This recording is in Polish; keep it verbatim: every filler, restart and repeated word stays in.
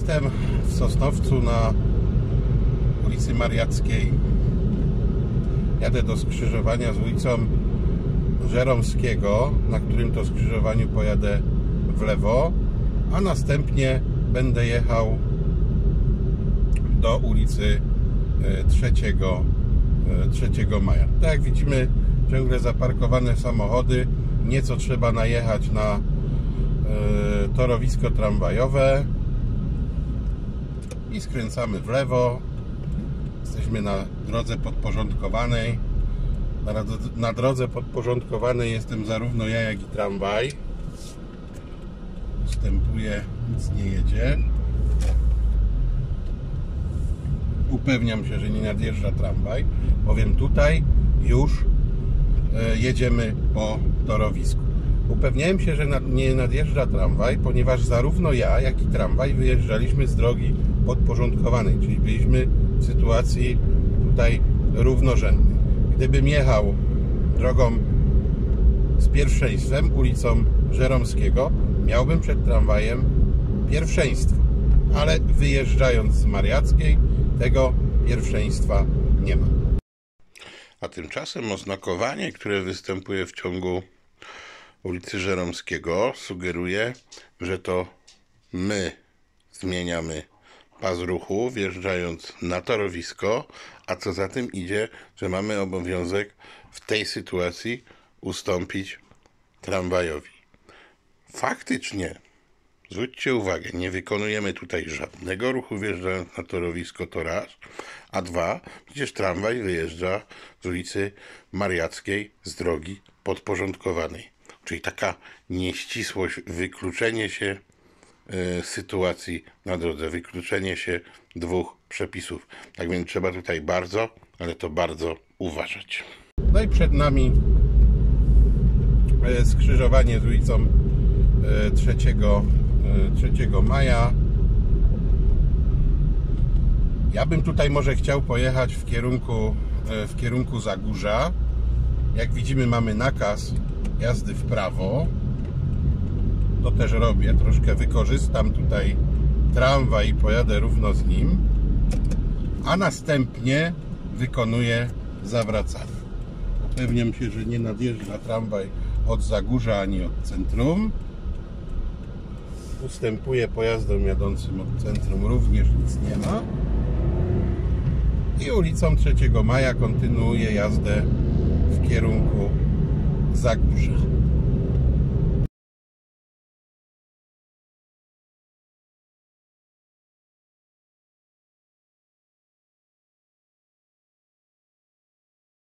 Jestem w Sosnowcu na ulicy Mariackiej. Jadę do skrzyżowania z ulicą Żeromskiego, na którym to skrzyżowaniu pojadę w lewo, a następnie będę jechał do ulicy trzeciego maja. Tak jak widzimy, ciągle zaparkowane samochody. Nieco trzeba najechać na torowisko tramwajowe i skręcamy w lewo. Jesteśmy na drodze podporządkowanej. Na, na drodze podporządkowanej jestem zarówno ja, jak i tramwaj. Ustępuję, nic nie jedzie. Upewniam się, że nie nadjeżdża tramwaj, bowiem tutaj już jedziemy po torowisku. Upewniałem się, że nie nadjeżdża tramwaj, ponieważ zarówno ja, jak i tramwaj wyjeżdżaliśmy z drogi podporządkowanej, czyli byliśmy w sytuacji tutaj równorzędnej. Gdybym jechał drogą z pierwszeństwem, ulicą Żeromskiego, miałbym przed tramwajem pierwszeństwo, ale wyjeżdżając z Mariackiej tego pierwszeństwa nie ma. A tymczasem oznakowanie, które występuje w ciągu ulicy Żeromskiego, sugeruje, że to my zmieniamy pas ruchu, wjeżdżając na torowisko, a co za tym idzie, że mamy obowiązek w tej sytuacji ustąpić tramwajowi. Faktycznie, zwróćcie uwagę, nie wykonujemy tutaj żadnego ruchu wjeżdżając na torowisko, to raz, a dwa, przecież tramwaj wyjeżdża z ulicy Mariackiej z drogi podporządkowanej. Czyli taka nieścisłość, wykluczenie się y, sytuacji na drodze, wykluczenie się dwóch przepisów. Tak więc trzeba tutaj bardzo, ale to bardzo uważać. No i przed nami y, skrzyżowanie z ulicą trzeciego maja. Ja bym tutaj może chciał pojechać w kierunku, w kierunku Zagórza. Jak widzimy, mamy nakaz jazdy w prawo. To też robię. Troszkę wykorzystam tutaj tramwaj i pojadę równo z nim. A następnie wykonuję zawracanie. Upewniam się, że nie nadjeżdża tramwaj od Zagórza ani od centrum. Ustępuję pojazdom jadącym od centrum, również nic nie ma. I ulicą trzeciego maja kontynuuję jazdę w kierunku Zagórza.